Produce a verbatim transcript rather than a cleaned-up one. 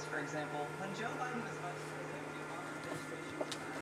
For example, when Joe Biden was vice president, the Obama administration